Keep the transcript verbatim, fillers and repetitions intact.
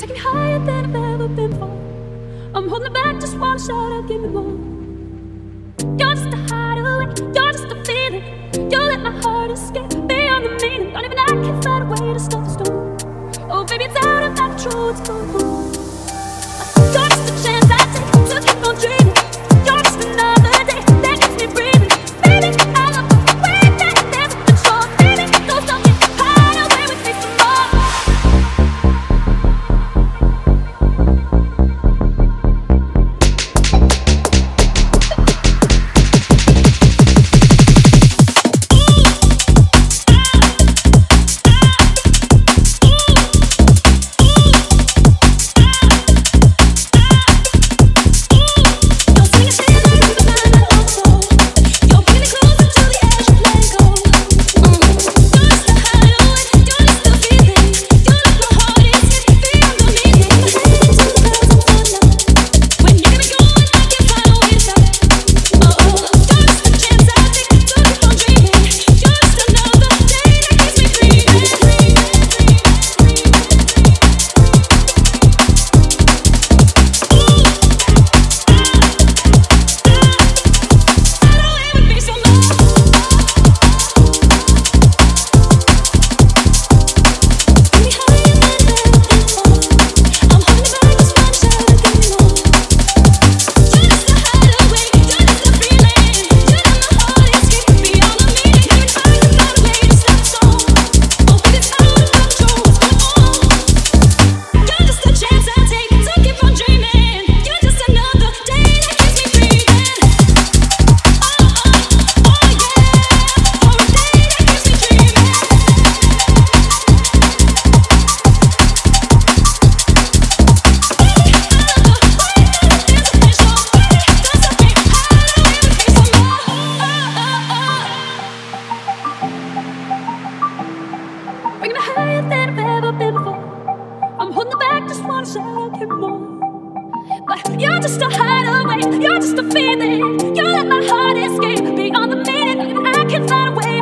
taking me higher than I've ever been before. I'm holding back, just wanna shout out, give me more. You're just a hideaway, you're just a feeling. You let my heart escape beyond the meaning. Don't even I can find a way to stop the storm. Oh baby, it's out of my control, it's going home. You're just a chance I take to keep on dreaming. You're just another day that keeps me breathing. Baby, I love the way that there's a control. Baby, go stop me, hide away with me some more. You're just a hideaway, you're just a feeling. You let my heart escape beyond the meaning. I can find a way